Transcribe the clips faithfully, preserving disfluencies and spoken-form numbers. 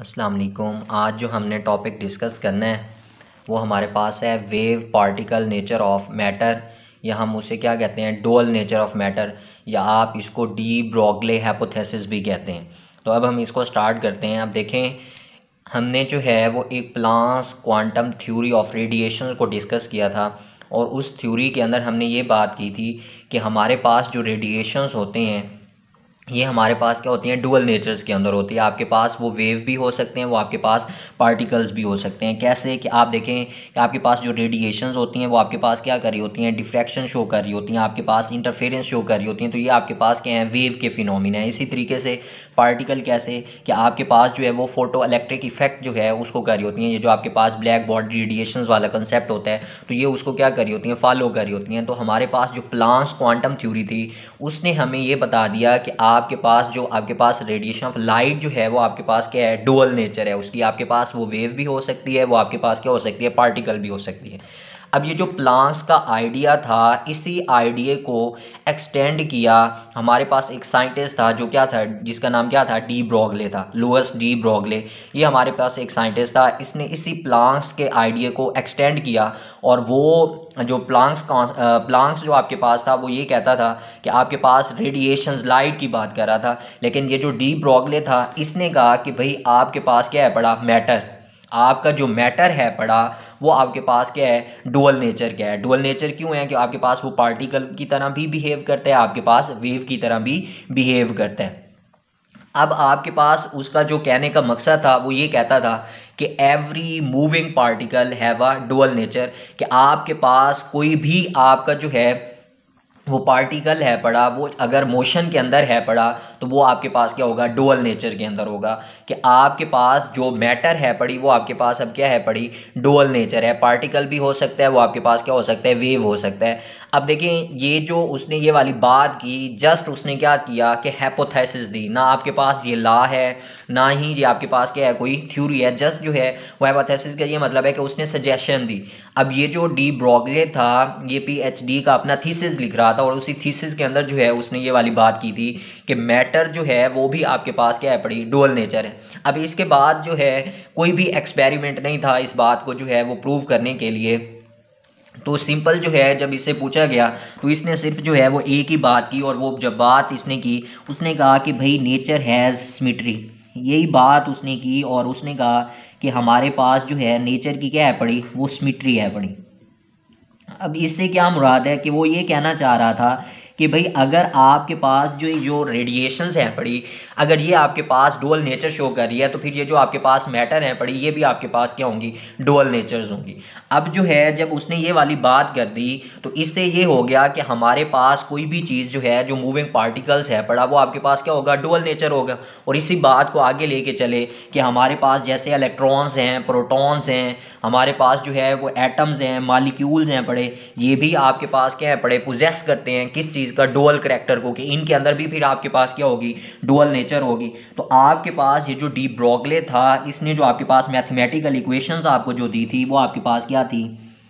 अस्सलाम वालेकुम। आज जो हमने टॉपिक डिस्कस करना है वो हमारे पास है wave particle nature of matter, या हम उसे क्या कहते हैं, डुअल नेचर ऑफ मैटर, या आप इसको डी ब्रोगली हाइपोथेसिस भी कहते हैं। तो अब हम इसको स्टार्ट करते हैं। अब देखें, हमने जो है वो एक Planck's quantum theory of radiation को डिस्कस किया था, और उस थ्योरी के अंदर हमने ये बात की थी कि हमारे पास जो रेडिएशंस होते हैं ये हमारे पास क्या होती हैं, डुअल नेचर्स के अंदर होती है। आपके पास वो वेव भी हो सकते हैं, वो आपके पास पार्टिकल्स भी हो सकते हैं। कैसे कि आप देखें कि आपके पास जो रेडिएशंस होती हैं वो आपके पास क्या कर रही होती हैं, डिफ्रैक्शन शो कर रही होती हैं, आपके पास इंटरफेरेंस शो कर रही होती हैं। तो ये आपके पास क्या है, वेव के फिनोमिना है। इसी तरीके से पार्टिकल कैसे कि आपके पास जो है वो फोटो इलेक्ट्रिक इफेक्ट जो है उसको कर रही होती हैं। ये जो आपके पास ब्लैक बॉडी रेडिएशंस वाला कंसेप्ट होता है तो ये उसको क्या कर रही होती हैं, फॉलो कर रही होती हैं। तो हमारे पास जो प्लांक्स क्वांटम थ्योरी थी उसने हमें ये बता दिया कि आपके पास जो आपके पास रेडिएशन ऑफ लाइट जो है वो आपके पास क्या है, डुअल नेचर है उसकी। आपके पास वो वेव भी हो सकती है, वो आपके पास क्या हो सकती है, पार्टिकल भी हो सकती है। अब ये जो प्लांक्स का आइडिया था, इसी आइडिया को एक्सटेंड किया। हमारे पास एक साइंटिस्ट था जो क्या था, जिसका नाम क्या था, डी ब्रोगली था, लुईस डी ब्रोगली। ये हमारे पास एक साइंटिस्ट था, इसने इसी प्लांक्स के आइडिया को एक्सटेंड किया। और वो जो प्लांक्स प्लांक्स जो आपके पास था वो ये कहता था कि आपके पास रेडिएशंस लाइट की बात कर रहा था, लेकिन ये जो डी ब्रोगली था इसने कहा कि भाई आपके पास क्या है पड़ा, मैटर। आपका जो मैटर है पड़ा वो आपके पास क्या है, डुअल नेचर क्या है। डुअल नेचर क्यों है कि आपके पास वो पार्टिकल की तरह भी बिहेव करता है, आपके पास वेव की तरह भी बिहेव करता है। अब आपके पास उसका जो कहने का मकसद था वो ये कहता था कि every moving particle have a dual nature, कि आपके पास कोई भी आपका जो है वो पार्टिकल है पड़ा, वो अगर मोशन के अंदर है पड़ा तो वो आपके पास क्या होगा, डुअल नेचर के अंदर होगा। कि आपके पास जो मैटर है पड़ी वो आपके पास अब क्या है पड़ी, डुअल नेचर है। पार्टिकल भी हो सकता है, वो आपके पास क्या हो सकता है, वेव हो सकता है। अब देखें, ये जो उसने ये वाली बात की, जस्ट उसने क्या किया कि हाइपोथेसिस दी। ना आपके पास ये लॉ है, ना ही ये आपके पास क्या है, कोई थ्योरी है। जस्ट जो है वो हाइपोथेसिस का ये मतलब है कि उसने सजेशन दी। अब ये जो डी ब्रोगली था ये पीएचडी का अपना थीसिस लिख रहा था, और उसी थीसिस के अंदर जो है उसने ये वाली बात की थी कि मैटर जो है वो भी आपके पास क्या है पड़ी, डुअल नेचर है। अब इसके बाद जो है कोई भी एक्सपेरिमेंट नहीं था इस बात को जो है वो प्रूव करने के लिए। तो सिंपल जो है जब इससे पूछा गया तो इसने सिर्फ जो है वो एक ही बात की, और वो जब बात इसने की उसने कहा कि भाई नेचर हैज़ सिमेट्री। यही बात उसने की, और उसने कहा कि हमारे पास जो है नेचर की क्या है पड़ी, वो सिमेट्री है पड़ी। अब इससे क्या मुराद है कि वो ये कहना चाह रहा था कि भाई अगर आपके पास जो जो रेडिएशंस हैं पड़ी, अगर ये आपके पास डुअल नेचर शो कर रही है तो फिर ये जो आपके पास मैटर है पड़ी ये भी आपके पास क्या होंगी, डुअल नेचर्स होंगी। अब जो है जब उसने ये वाली बात कर दी तो इससे ये हो गया कि हमारे पास कोई भी चीज़ जो है, जो मूविंग पार्टिकल्स है पड़ा, वो आपके पास क्या होगा, डुअल नेचर होगा। और इसी बात को आगे लेके चले कि हमारे पास जैसे इलेक्ट्रॉन्स हैं, प्रोटॉन्स हैं, हमारे पास जो है वो एटम्स हैं, मालिक्यूल्स हैं पड़े, ये भी आपके पास क्या है पड़े, पोजेस करते हैं किस चीज़ का, डुअल करैक्टर को, कि इनके अंदर भी फिर आपके पास क्या होगी, डुअल नेचर होगी। तो आपके पास ये जो डी ब्रोगली था इसने जो आपके पास मैथमेटिकल इक्वेशंस आपको जो दी थी वो आपके पास क्या थी,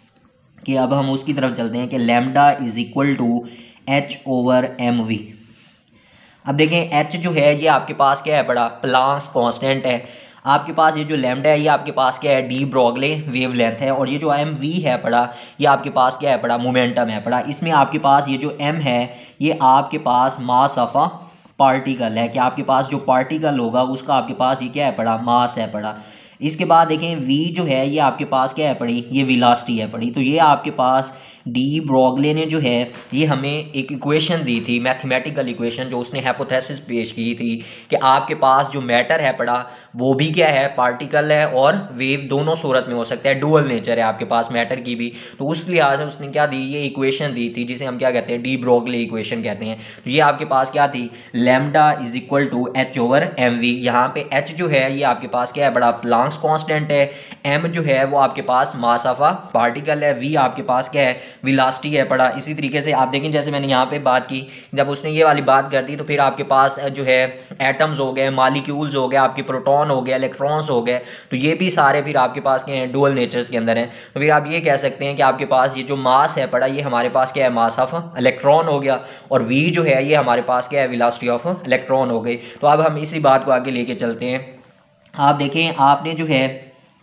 कि अब हम उसकी तरफ चलते हैं कि lambda is equal to H over M V. अब देखें एच जो है ये आपके पास क्या है पड़ा, प्लांक्स कांस्टेंट है। आपके पास ये जो लैम्डा है ये आपके पास क्या है, डी ब्रोगली वेवलेंथ है। और ये जो एम वी है पड़ा ये आपके पास क्या है पड़ा, मोमेंटम है पड़ा। इसमें आपके पास ये जो एम है ये आपके पास मास ऑफ अ पार्टिकल है, कि आपके पास जो पार्टिकल होगा उसका आपके पास ये क्या है पड़ा, मास है पड़ा। इसके बाद देखें वी जो है ये आपके पास क्या है पड़ी, ये वेलोसिटी है पड़ी। तो ये आपके पास डी ब्रोगली ने जो है ये हमें एक इक्वेशन दी थी, मैथमेटिकल इक्वेशन, जो उसने हाइपोथेसिस पेश की थी कि आपके पास जो मैटर है पड़ा वो भी क्या है, पार्टिकल है, और वेव दोनों सूरत में हो सकता है, डुअल नेचर है आपके पास मैटर की भी। तो उस लिहाज से उसने क्या दी, ये इक्वेशन दी थी जिसे हम क्या कहते हैं, डी ब्रोगली इक्वेशन कहते हैं। तो ये आपके पास क्या थी, lambda is equal to H over M V. यहाँ पे एच जो है ये आपके पास क्या है बड़ा, प्लांक्स कांस्टेंट है। एम जो है वो आपके पास मास ऑफ अ पार्टिकल है। वी आपके पास क्या है, वेलोसिटी है पड़ा। इसी तरीके से आप देखें जैसे मैंने यहाँ पे बात की, जब उसने ये वाली बात कर दी तो फिर आपके पास जो है एटम्स हो गए, मालिक्यूल्स हो गए, आपके प्रोटॉन हो गए, इलेक्ट्रॉन्स हो गए, तो ये भी सारे फिर आपके पास क्या हैं, डुअल नेचर्स के अंदर हैं। तो फिर आप ये कह सकते हैं कि आपके पास ये जो मास है पड़ा ये हमारे पास क्या है, मास ऑफ इलेक्ट्रॉन हो गया, और वी जो है ये हमारे पास क्या है, वेलोसिटी ऑफ इलेक्ट्रॉन हो गई। तो अब हम इसी बात को आगे लेके चलते हैं आप देखें आपने जो है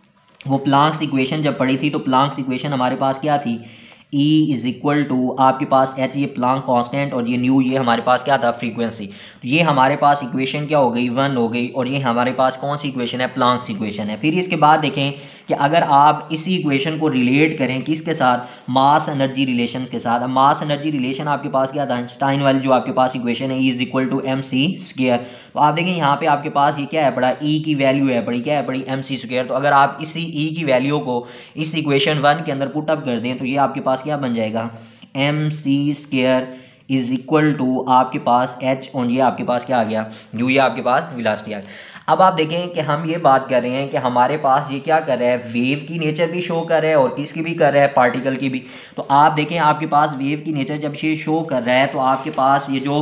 वो प्लांक्स इक्वेशन जब पढ़ी थी तो प्लांक्स इक्वेशन हमारे पास क्या थी, E इज इक्वल टू आपके पास H ये प्लांक कांस्टेंट और ये न्यू ये हमारे पास क्या था फ्रीक्वेंसी। तो ये हमारे पास इक्वेशन क्या हो गई, वन हो गई, और ये हमारे पास कौन सी इक्वेशन है, प्लांक्स इक्वेशन है। फिर इसके बाद देखें कि अगर आप इसी इक्वेशन को रिलेट करें किसके साथ, मास एनर्जी रिलेशन के साथ। अब मास एनर्जी रिलेशन आपके पास क्या था, आइंस्टाइन वाली जो आपके पास इक्वेशन है, E is equal to M C square. तो आप देखें यहाँ पे आपके पास ये क्या है पड़ा, E की वैल्यू है पड़ी, क्या है पड़ी, एम सी स्क्वायर। तो अगर आप इसी E की वैल्यू को इस इक्वेशन वन के अंदर पुट अप कर दें तो ये आपके पास क्या बन जाएगा, M C square is equal to आपके पास एच, और ये आपके पास क्या आ गया, यू, ये आपके पास वेलोसिटी आ गया। अब आप देखें कि हम ये बात कर रहे हैं कि हमारे पास ये क्या कर रहा है, वेव की नेचर भी शो कर रहा है और किसकी भी कर रहा है, पार्टिकल की भी। तो आप देखें आपके पास वेव की नेचर जब ये शो कर रहा है तो आपके पास ये जो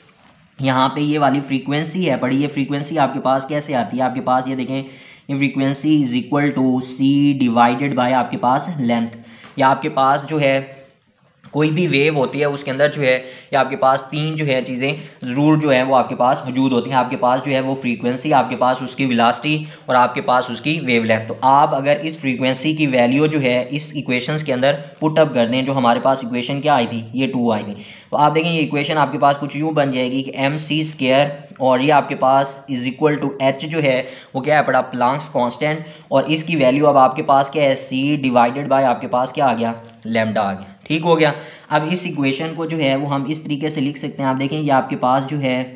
यहाँ पे ये वाली फ्रीक्वेंसी है पड़ी, ये फ्रीक्वेंसी आपके पास कैसे आती है, आपके पास ये देखें ये frequency is equal to C divided by आपके पास लेंथ। या आपके पास जो है कोई भी वेव होती है उसके अंदर जो है या आपके पास तीन जो है चीज़ें ज़रूर जो है वो आपके पास मौजूद होती हैं। आपके पास जो है वो फ्रीक्वेंसी, आपके पास उसकी वेलोसिटी और आपके पास उसकी वेवलेंथ। तो आप अगर इस फ्रीक्वेंसी की वैल्यू जो है इस इक्वेशंस के अंदर पुट अप कर दें, जो हमारे पास इक्वेशन क्या आई थी, ये टू आई थी, तो आप देखें ये इक्वेशन आपके पास कुछ यूँ बन जाएगी कि एम सी स्क्वायर और ये आपके पास इज इक्वल टू एच जो है वो क्या है पड़ा, प्लांक्स कांस्टेंट, और इसकी वैल्यू अब आपके पास क्या है, सी डिवाइडेड बाय आपके पास क्या आ गया, लैम्डा आ गया। ठीक हो गया। अब इस इक्वेशन को जो है वो हम इस तरीके से लिख सकते हैं। आप देखें ये आपके पास जो है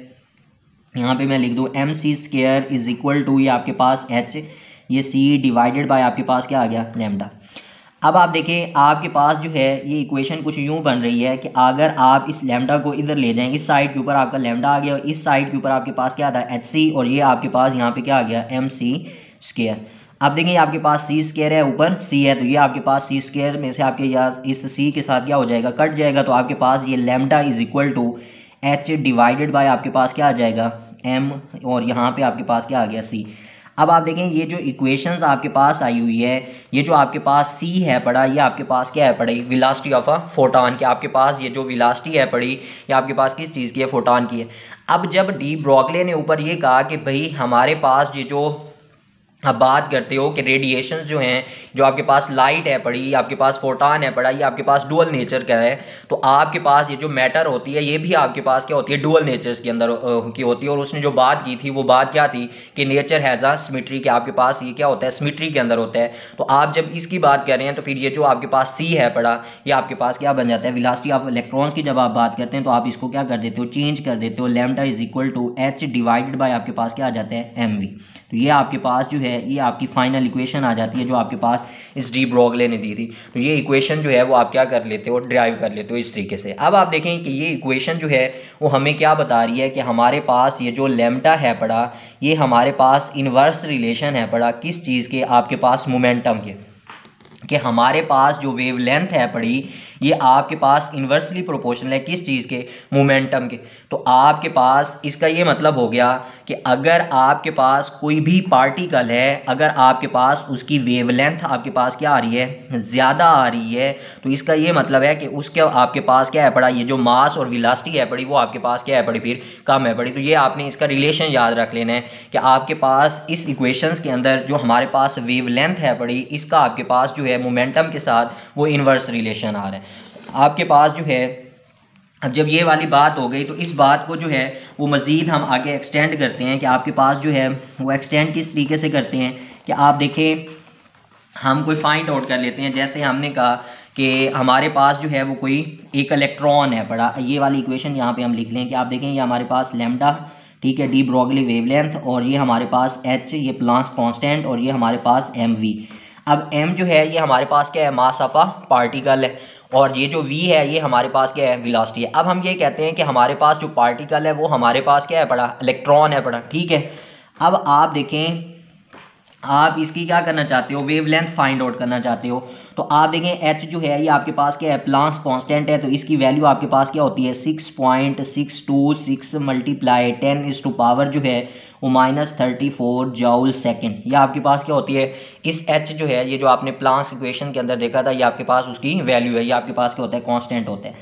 यहाँ पे मैं लिख दूँ M C square is equal to ये आपके पास एच, ये सी डिवाइडेड बाय आपके पास क्या आ गया, लैम्डा। अब आप देखें आपके पास जो है ये इक्वेशन कुछ यूँ बन रही है कि अगर आप इस लैम्डा को इधर ले जाएं, इस साइड के ऊपर आपका लैम्डा आ गया और इस साइड के ऊपर आपके पास क्या था, एच सी, और ये आपके पास यहाँ पे क्या आ गया, एम सी स्क्वायर। अब देखें आपके पास सी स्क्वायर है, ऊपर सी है, तो ये आपके पास सी स्क्वायर में से आपके यहाँ इस सी के साथ क्या हो जाएगा, कट जाएगा। तो आपके पास ये lambda is equal to H divided by आपके पास क्या आ जाएगा, एम, और यहाँ पे आपके पास क्या आ गया, सी। अब आप देखें ये जो इक्वेशंस आपके पास आई हुई है, ये जो आपके पास सी है पड़ा, ये आपके पास क्या है पड़ी, वेलोसिटी ऑफ अ फोटॉन की। आपके पास ये जो वेलोसिटी है पड़ी ये आपके पास किस चीज़ की है, फोटॉन की है। अब जब डी ब्रोगली ने ऊपर ये कहा कि भाई हमारे पास ये जो आप बात करते हो कि रेडिएशन जो हैं, जो आपके पास लाइट है पड़ी, आपके पास फोटॉन है पड़ा, ये आपके पास डुअल नेचर का है। तो आपके पास ये जो मैटर होती है ये भी आपके पास क्या होती है, डुअल नेचर्स के अंदर की होती है। और उसने जो बात की थी वो बात क्या थी कि नेचर हैज़ अ सिमेट्री, के आपके पास ये क्या होता है, सिमेट्री के अंदर होता है। तो आप जब इसकी बात कर रहे हैं तो फिर ये जो आपके पास सी है पड़ा, ये आपके पास क्या बन जाता है, वेलोसिटी ऑफ इलेक्ट्रॉन्स की जब आप बात करते हैं तो आप इसको क्या कर देते हो, चेंज कर देते हो, lambda is equal to H divided by आपके पास क्या आ जाता है, एम वी। तो ये आपके पास जो है ये आपकी फाइनल इक्वेशन आ जाती है जो आपके पास इस डी ब्रोगली ने दी थी। तो ये इक्वेशन जो है वो आप क्या कर लेते हो, ड्राइव कर लेते हो इस तरीके से। अब आप देखें कि ये इक्वेशन जो है वो हमें क्या बता रही है कि हमारे पास ये जो लैम्डा है पड़ा, ये हमारे पास इनवर्स रिलेशन है पड़ा, किस चीज़ के, आपके पास मोमेंटम के, कि हमारे पास जो वेवलेंथ है पड़ी ये आपके पास इन्वर्सली प्रोपोर्शनल है किस चीज़ के, मोमेंटम के। तो आपके पास इसका ये मतलब हो गया कि अगर आपके पास कोई भी पार्टिकल है, अगर आपके पास उसकी वेवलेंथ आपके पास क्या आ रही है, ज़्यादा आ रही है, तो इसका ये मतलब है कि उसके आपके पास क्या है पड़ा, ये जो मास और वेलोसिटी है पड़ी वो आपके पास क्या है पड़ी, फिर कम है पड़ी। तो ये आपने इसका रिलेशन याद रख लेना है कि आपके पास इस इक्वेशंस के अंदर जो हमारे पास वेवलेंथ है पड़ी, इसका आपके पास जो है मोमेंटम के साथ वो इन्वर्स रिलेशन आ रहा है। आपके पास जो है अब जब ये वाली बात हो गई तो इस बात को जो है वो मज़ीद हम आगे एक्सटेंड करते हैं कि आपके पास जो है वो एक्सटेंड किस तरीके से करते हैं कि आप देखें हम कोई फाइंड आउट कर लेते हैं। जैसे हमने कहा कि हमारे पास जो है वो कोई एक इलेक्ट्रॉन है पड़ा, ये वाली इक्वेशन यहाँ पे हम लिख लें कि आप देखें ये हमारे पास लैम्डा, ठीक है, डी ब्रोगली वेवलेंथ, और ये हमारे पास एच, ये प्लांक्स कांस्टेंट, और ये हमारे पास एम वी। अब m जो है ये हमारे पास क्या है, मास ऑफ अ पार्टिकल है, और ये जो v है ये हमारे पास क्या है, वेलोसिटी है। अब हम ये कहते हैं कि हमारे पास जो पार्टिकल है वो हमारे पास क्या है पड़ा, इलेक्ट्रॉन है पड़ा, ठीक है। अब आप देखें आप इसकी क्या करना चाहते हो, वेवलेंथ फाइंड आउट करना चाहते हो। तो आप देखें h जो है ये आपके पास क्या है, प्लांक्स कांस्टेंट है, तो इसकी वैल्यू आपके पास क्या होती है, six point six two six multiply ten is to power जो है वो minus thirty four joule second, ये आपके पास क्या होती है। इस h जो है ये जो आपने प्लांक्स इक्वेशन के अंदर देखा था ये आपके पास उसकी वैल्यू है, ये आपके पास क्या होता है, कांस्टेंट होता है।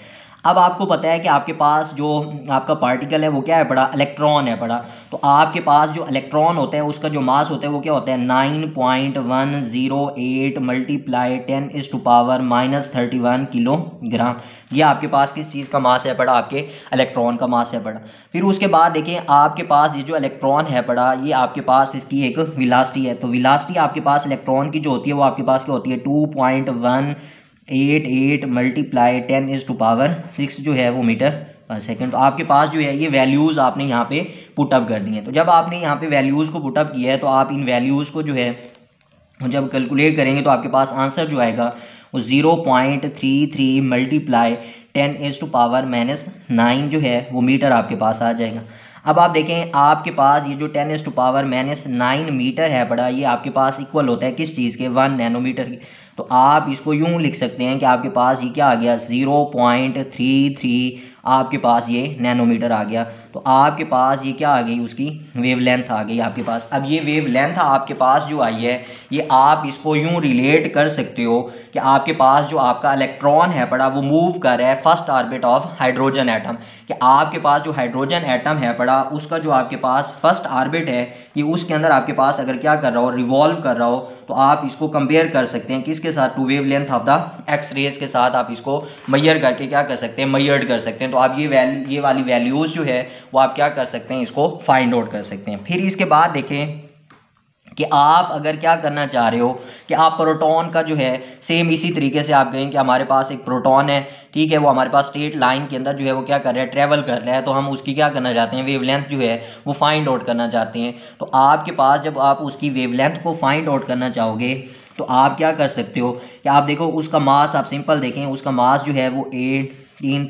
अब आपको पता है कि आपके पास जो आपका पार्टिकल है वो क्या है पड़ा, इलेक्ट्रॉन है पड़ा। तो आपके पास जो इलेक्ट्रॉन होता है उसका जो मास होता है वो क्या होता है, nine point one zero eight multiply ten is to power minus thirty one kilogram. ये आपके पास किस चीज़ का मास है पड़ा, आपके इलेक्ट्रॉन का मास है पड़ा। फिर उसके बाद देखिए आपके पास ये जो इलेक्ट्रॉन है पड़ा, ये आपके पास इसकी एक वेलोसिटी है। तो वेलोसिटी आपके पास इलेक्ट्रॉन की जो होती है वो आपके पास क्या होती है, two point one eight eight multiply ten is to power six जो है वो मीटर पर सेकेंड। तो आपके पास जो है ये वैल्यूज़ आपने यहाँ पे पुटअप कर दी हैं। तो जब आपने यहाँ पे वैल्यूज़ को पुटअप किया है तो आप इन वैल्यूज़ को जो है जब कैलकुलेट करेंगे तो आपके पास आंसर जो आएगा वो zero point three three multiply ten raise to power minus nine जो है वो मीटर आपके पास आ जाएगा। अब आप देखें आपके पास ये जो ten raise to power minus nine metre है बड़ा, ये आपके पास इक्वल होता है किस चीज़ के, वन नैनोमीटर की। तो आप इसको यूं लिख सकते हैं कि आपके पास ये क्या आ गया, ज़ीरो पॉइंट थ्री थ्री आपके पास ये नैनोमीटर आ गया। तो आपके पास ये क्या आ गई, उसकी वेवलेंथ आ गई आपके पास। अब ये वेवलेंथ आपके पास जो आई है ये आप इसको यूं रिलेट कर सकते हो कि आपके पास जो आपका इलेक्ट्रॉन है पड़ा वो मूव कर रहा है first orbit of hydrogen atom, कि आपके पास जो हाइड्रोजन एटम है पड़ा उसका जो आपके पास फर्स्ट ऑर्बिट है ये उसके अंदर आपके पास अगर क्या कर रहा हो, रिवॉल्व कर रहा हो, तो आप इसको कंपेयर कर सकते हैं किसके साथ, to wavelength of the X rays के साथ आप इसको मैयर करके क्या कर सकते हैं, मैयर्ड कर सकते हैं। तो आप ये वैल्यू ये वाली वैल्यूज़ जो है वो आप क्या कर सकते हैं, इसको फाइंड आउट कर सकते हैं। फिर इसके बाद देखें कि आप अगर क्या करना चाह रहे हो कि आप प्रोटॉन का जो है सेम इसी तरीके से आप कहें कि हमारे पास एक प्रोटॉन है, ठीक है, वो हमारे पास स्ट्रेट लाइन के अंदर जो है वो क्या कर रहा है, ट्रेवल कर रहा है। तो हम उसकी क्या करना चाहते हैं, वेवलेंथ जो है वो फाइंड आउट करना चाहते हैं। तो आपके पास जब आप उसकी वेवलेंथ को फाइंड आउट करना चाहोगे तो आप क्या कर सकते हो कि आप देखो उसका मास, आप सिंपल देखें उसका मास जो है वो एटीन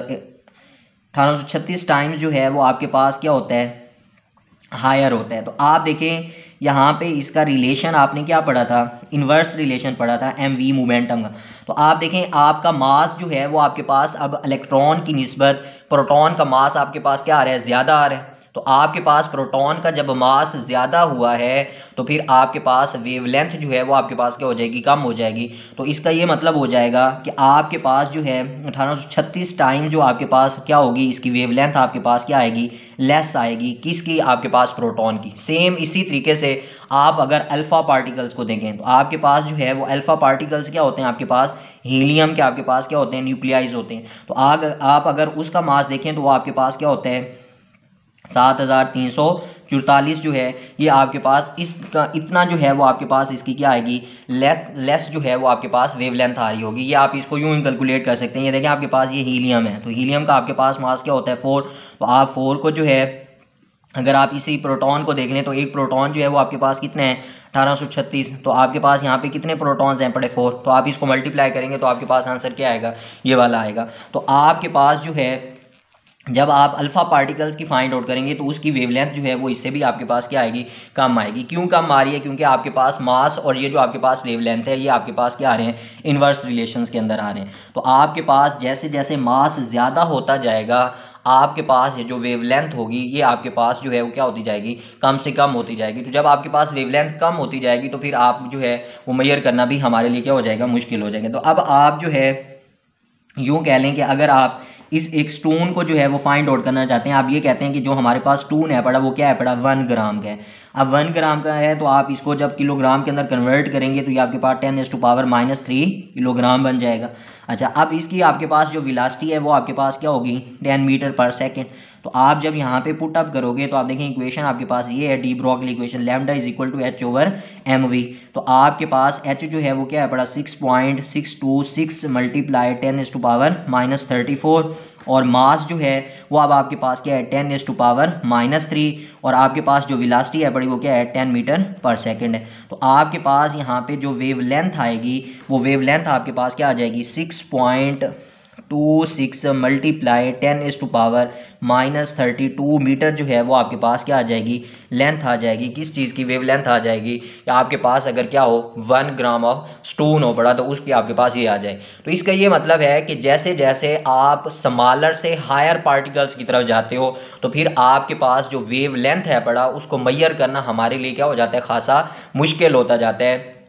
अठारह सौ छत्तीस टाइम्स जो है वो आपके पास क्या होता है, हायर होता है। तो आप देखें यहाँ पे इसका रिलेशन आपने क्या पढ़ा था, इन्वर्स रिलेशन पढ़ा था एम वी मोमेंटम का। तो आप देखें आपका मास जो है वो आपके पास अब इलेक्ट्रॉन की निस्बत प्रोटॉन का मास आपके पास क्या आ रहा है, ज़्यादा आ रहा है। तो आपके पास प्रोटॉन का जब मास ज़्यादा हुआ है तो फिर आपके पास वेवलेंथ जो है वो आपके पास क्या हो जाएगी, कम हो जाएगी। तो इसका ये मतलब हो जाएगा कि आपके पास जो है अठारह सौ छत्तीस टाइम जो आपके पास क्या होगी, इसकी वेवलेंथ आपके पास क्या आएगी, लेस आएगी। किसकी, आपके पास प्रोटॉन की। सेम इसी तरीके से आप अगर अल्फ़ा पार्टिकल्स को देखें तो आपके पास जो है वो अल्फ़ा पार्टिकल्स क्या होते हैं, आपके पास हीलियम के आपके पास क्या होते हैं, न्यूक्लियाइज होते हैं। तो आग आप अगर उसका मास देखें तो वो आपके पास क्या होता है, सात हज़ार तीन सौ चौतालीस जो है ये आपके पास इसका इतना जो है वो आपके पास इसकी क्या आएगी, लेस लेस जो है वो आपके पास वेवलेंथ आ रही होगी। ये आप इसको यूं ही कैलकुलेट कर सकते हैं। ये देखें आपके पास ये हीलियम है, तो हीलियम का आपके पास मास क्या होता है, फोर। तो आप फोर को जो है अगर आप इसी प्रोटॉन को देख लें तो एक प्रोटॉन जो है वो आपके पास कितने हैं, अठारह सौ छत्तीस। तो आपके पास यहाँ पे कितने प्रोटॉन्स हैं पड़े, फोर। तो आप इसको मल्टीप्लाई करेंगे तो आपके पास आंसर क्या आएगा, ये वाला आएगा। तो आपके पास जो है जब आप अल्फ़ा पार्टिकल्स की फाइंड आउट करेंगे तो उसकी वेवलेंथ जो है वो इससे भी आपके पास क्या आएगी, कम आएगी। क्यों कम आ रही है, क्योंकि आपके पास मास और ये जो आपके पास वेवलेंथ है ये आपके पास क्या आ रहे हैं, इन्वर्स रिलेशंस के अंदर आ रहे हैं। तो आपके पास जैसे जैसे मास ज़्यादा होता जाएगा आपके पास ये जो वेवलेंथ होगी ये आपके पास जो है वो क्या होती जाएगी, कम से कम होती जाएगी। तो जब आपके पास वेवलेंथ कम होती जाएगी तो फिर आप जो है वो मेजर करना भी हमारे लिए क्या हो जाएगा, मुश्किल हो जाएगा। तो अब आप जो है यूँ कह लें कि अगर आप इस एक स्टोन को जो है वो फाइंड आउट करना चाहते हैं, आप ये कहते हैं कि जो हमारे पास स्टोन है पड़ा वो क्या है पड़ा, वन ग्राम का है। अब वन ग्राम का है तो आप इसको जब किलोग्राम के अंदर कन्वर्ट करेंगे तो ये आपके पास ten raise to power minus three kilogram बन जाएगा। अच्छा, अब इसकी आपके पास जो वेलोसिटी है वो आपके पास क्या होगी, टेन मीटर पर सेकेंड। तो आप जब यहाँ पे पुट अप करोगे तो आप देखें इक्वेशन आपके पास ये है, de Broglie equation, lambda is equal to H over M v. तो आपके पास एच जो है वो क्या है पड़ा, six point six two six multiply ten raise to power minus thirty four और मास जो है वो अब आपके पास क्या है, ten raise to power minus three और आपके पास जो वेलोसिटी है पड़ी वो क्या है, टेन मीटर पर सेकंड है। तो आपके पास यहाँ पे जो वेवलेंथ आएगी वो वेवलेंथ आपके पास क्या आ जाएगी, six point two six multiply ten raise to power minus thirty two metre जो है वो आपके पास क्या आ जाएगी, लेंथ आ जाएगी। किस चीज़ की वेवलेंथ आ जाएगी, या आपके पास अगर क्या हो वन ग्राम ऑफ स्टोन हो पड़ा तो उसकी आपके पास ये आ जाए। तो इसका ये मतलब है कि जैसे जैसे आप स्मॉलर से हायर पार्टिकल्स की तरफ जाते हो तो फिर आपके पास जो वेवलेंथ है पड़ा उसको मैयर करना हमारे लिए क्या हो जाता है, खासा मुश्किल होता जाता है।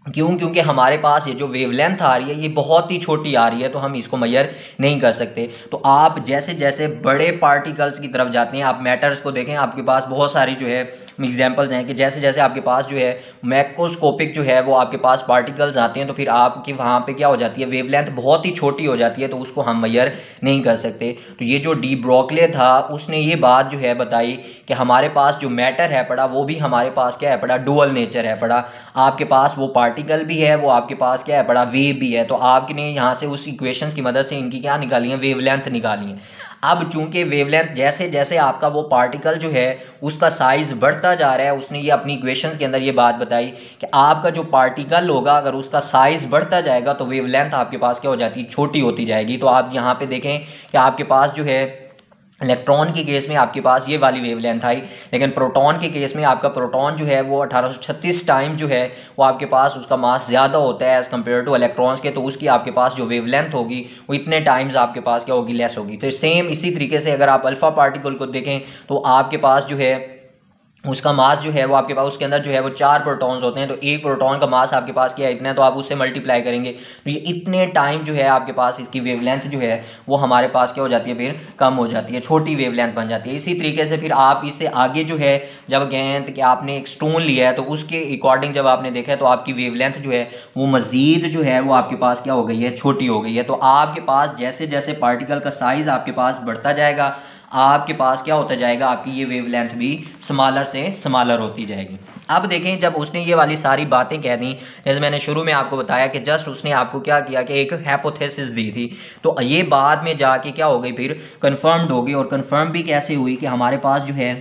क्यों? क्योंकि हमारे पास ये जो वेवलेंथ आ रही है ये बहुत ही छोटी आ रही है, तो हम इसको मेजर नहीं कर सकते। तो आप जैसे जैसे बड़े पार्टिकल्स की तरफ जाते हैं, आप मैटर्स को देखें, आपके पास बहुत सारी जो है एग्जांपल्स हैं कि जैसे जैसे आपके पास जो है मैक्रोस्कोपिक जो है वो आपके पास पार्टिकल्स आते हैं, तो फिर आपकी वहाँ पे क्या हो जाती है, वेवलेंथ बहुत ही छोटी हो जाती है, तो उसको हम मेजर नहीं कर सकते। तो ये जो डी ब्रोगली था उसने ये बात जो है बताई कि हमारे पास जो मैटर है पड़ा वो भी हमारे पास क्या है पड़ा, डुअल नेचर है पड़ा। आपके पास वो पार्टिकल भी है, वो आपके पास क्या है पड़ा, वेव भी है। तो आपने यहाँ से उस इक्वेशंस की मदद से इनकी क्या निकाली है, वेवलेंथ निकाली है। अब चूंकि वेवलेंथ जैसे जैसे आपका वो पार्टिकल जो है उसका साइज बढ़ता जा रहा है, उसने ये अपनी इक्वेशंस के अंदर ये बात बताई कि आपका जो पार्टिकल होगा अगर उसका साइज बढ़ता जाएगा तो वेवलेंथ आपके पास क्या हो जाती है, छोटी होती जाएगी। तो आप यहाँ पे देखें कि आपके पास जो है इलेक्ट्रॉन के केस में आपके पास ये वाली वेवलेंथ आई, लेकिन प्रोटॉन के केस में आपका प्रोटॉन जो है वो अठारह सौ छत्तीस टाइम जो है वो आपके पास उसका मास ज़्यादा होता है एज कम्पेयर टू इलेक्ट्रॉन्स के, तो उसकी आपके पास जो वेवलेंथ होगी वो इतने टाइम्स आपके पास क्या होगी, लेस होगी। तो सेम इसी तरीके से अगर आप अल्फा पार्टिकल को देखें तो आपके पास जो है उसका मास जो है वो आपके पास उसके अंदर जो है वो चार प्रोटॉन्स होते हैं, तो एक प्रोटॉन का मास आपके पास क्या है, इतना है, तो आप उससे मल्टीप्लाई करेंगे तो ये इतने टाइम जो है आपके पास इसकी वेवलेंथ जो है वो हमारे पास क्या हो जाती है, फिर कम हो जाती है, छोटी वेवलेंथ बन जाती है। इसी तरीके से फिर आप इससे आगे जो है जब गए कि आपने एक स्टोन लिया है तो उसके अकॉर्डिंग जब आपने देखा है तो आपकी वेवलेंथ जो है वो मजीद जो है वो आपके पास क्या हो गई है, छोटी हो गई है। तो आपके पास जैसे जैसे पार्टिकल का साइज आपके पास बढ़ता जाएगा आपके पास क्या होता जाएगा, आपकी ये वेवलेंथ भी स्मॉलर से स्मॉलर होती जाएगी। अब देखें जब उसने ये वाली सारी बातें कह दी, जैसे मैंने शुरू में आपको बताया कि जस्ट उसने आपको क्या किया कि एक हाइपोथेसिस दी थी, तो ये बाद में जाके क्या हो गई, फिर कंफर्म्ड हो गई। और कंफर्म भी कैसे हुई कि हमारे पास जो है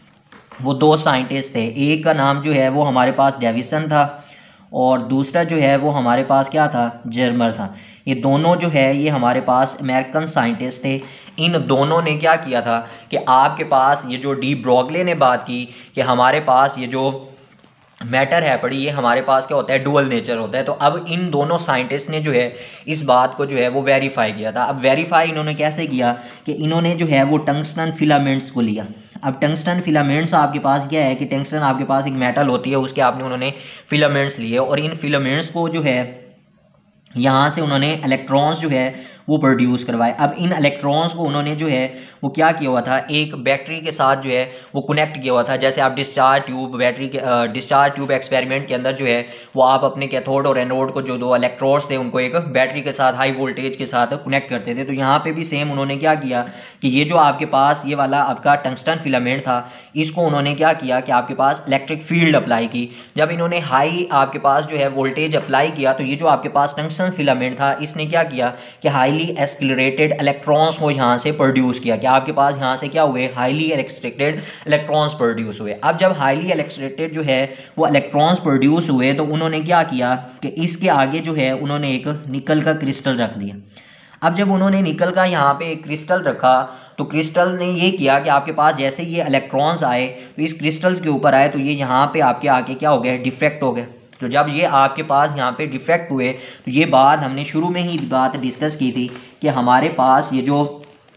वो दो साइंटिस्ट थे, एक का नाम जो है वो हमारे पास डेविसन था और दूसरा जो है वो हमारे पास क्या था, जर्मर था। ये दोनों जो है ये हमारे पास अमेरिकन साइंटिस्ट थे। इन दोनों ने क्या किया था कि आपके पास ये जो डी ब्रोगली ने बात की कि हमारे पास ये जो मैटर है पड़ी ये हमारे पास क्या होता है, डुअल नेचर होता है। तो अब इन दोनों साइंटिस्ट ने जो है इस बात को जो है वो वेरीफाई किया था। अब वेरीफाई इन्होंने कैसे किया कि इन्होंने जो है वो टंगस्टन फिलामेंट्स को लिया। अब टंगस्टन फिलामेंट्स आपके पास क्या है कि टंगस्टन आपके पास एक मेटल होती है, उसके आपने उन्होंने फिलामेंट्स लिए और इन फिलामेंट्स को जो है यहाँ से उन्होंने इलेक्ट्रॉन्स जो है वो प्रोड्यूस करवाए। अब इन इलेक्ट्रॉन्स को उन्होंने जो है वो क्या किया हुआ था, एक बैटरी के साथ जो है वो कनेक्ट किया हुआ था। जैसे आप डिस्चार्ज ट्यूब बैटरी के डिस्चार्ज ट्यूब एक्सपेरिमेंट के अंदर जो है वो आप अपने कैथोड और एनोड को जो दो इलेक्ट्रोड्स थे उनको एक बैटरी के साथ हाई वोल्टेज के साथ कनेक्ट करते थे। तो यहाँ पे भी सेम उन्होंने क्या किया कि ये जो आपके पास ये वाला आपका टंगस्टन फिलामेंट था इसको उन्होंने क्या किया कि आपके पास इलेक्ट्रिक फील्ड अप्लाई की। जब इन्होंने हाई आपके पास जो है वोल्टेज अप्लाई किया तो ये जो आपके पास टंगस्टन फिलामेंट था इसने क्या किया कि हाईली एक्सिलरेटेड इलेक्ट्रॉन्स को यहाँ से प्रोड्यूस किया कि आपके पास यहाँ से क्या हुए, हाईली एक्सिलरेटेड इलेक्ट्रॉन्स प्रोड्यूस हुए। अब जब हाईली एक्सिलरेटेड जो है वो इलेक्ट्रॉन्स प्रोड्यूस हुए तो उन्होंने क्या किया कि इसके आगे जो है उन्होंने एक निकल का क्रिस्टल रख दिया। अब जब उन्होंने निकल का यहाँ पे एक क्रिस्टल रखा तो क्रिस्टल ने ये किया कि आपके पास जैसे ये इलेक्ट्रॉन्स आए तो इस क्रिस्टल के ऊपर आए तो ये यहाँ पे आपके आके क्या हो गया, डिफ्रैक्ट हो गए। तो जब ये आपके पास यहाँ पे डिफ्रैक्ट हुए तो ये बात हमने शुरू में ही बात डिस्कस की थी कि हमारे पास ये जो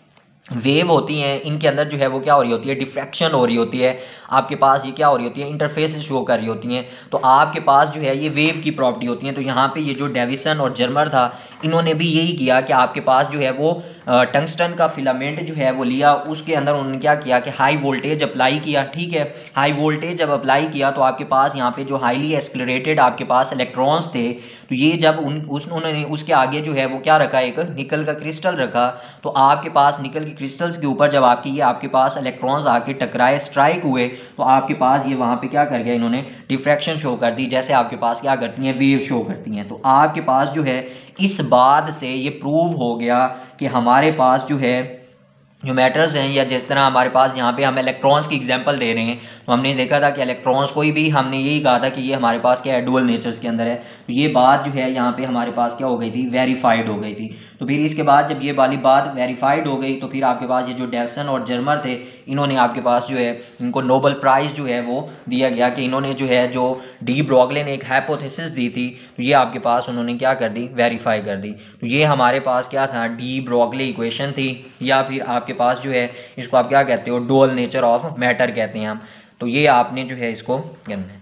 वेव होती हैं इनके अंदर जो है वो क्या हो रही होती है, डिफ्रैक्शन हो रही होती है। आपके पास ये क्या हो रही होती है, इंटरफेस शो कर रही होती हैं। तो आपके पास जो है ये वेव की प्रॉपर्टी होती है। तो यहाँ पे ये जो डेविसन और जर्मर था इन्होंने भी यही किया कि आपके पास जो है वो टंगस्टन का फिलामेंट जो है वो लिया, उसके अंदर उन्होंने क्या किया कि हाई वोल्टेज अप्लाई किया। ठीक है, हाई वोल्टेज जब अप्लाई किया तो आपके पास यहाँ पे जो हाईली एक्सिलरेटेड आपके पास इलेक्ट्रॉन्स थे तो ये जब उन उस उन्होंने उसके आगे जो है वो क्या रखा, एक निकल का क्रिस्टल रखा। तो आपके पास निकल के क्रिस्टल्स के ऊपर जब आपकी ये आपके पास इलेक्ट्रॉन्स आके टकराए, स्ट्राइक हुए तो आपके पास ये वहाँ पे क्या कर गया, इन्होंने डिफ्रैक्शन शो कर दी, जैसे आपके पास क्या करती हैं, वेव शो करती हैं। तो आपके पास जो है इस बात से ये प्रूव हो गया कि हमारे पास जो है जो मैटर्स हैं, या जिस तरह हमारे पास यहाँ पे हम इलेक्ट्रॉन्स की एग्जांपल दे रहे हैं तो हमने देखा था कि इलेक्ट्रॉन्स कोई भी हमने यही कहा था कि ये हमारे पास क्या है, डुअल नेचर्स के अंदर है। तो ये बात जो है यहाँ पे हमारे पास क्या हो गई थी, वेरीफाइड हो गई थी। तो फिर इसके बाद जब ये वाली बात वेरीफाइड हो गई तो फिर आपके पास ये जो डेविसन और जर्मर थे इन्होंने आपके पास जो है इनको नोबेल प्राइज़ जो है वो दिया गया कि इन्होंने जो है जो डी ब्रोगली ने एक हाइपोथेसिस दी थी तो ये आपके पास उन्होंने क्या कर दी, वेरीफाई कर दी। तो ये हमारे पास क्या था, डी ब्रोगली इक्वेशन थी, या फिर आपके पास जो है इसको आप क्या कहते हो, डुअल नेचर ऑफ मैटर कहते हैं हम। तो ये आपने जो है इसको करना है।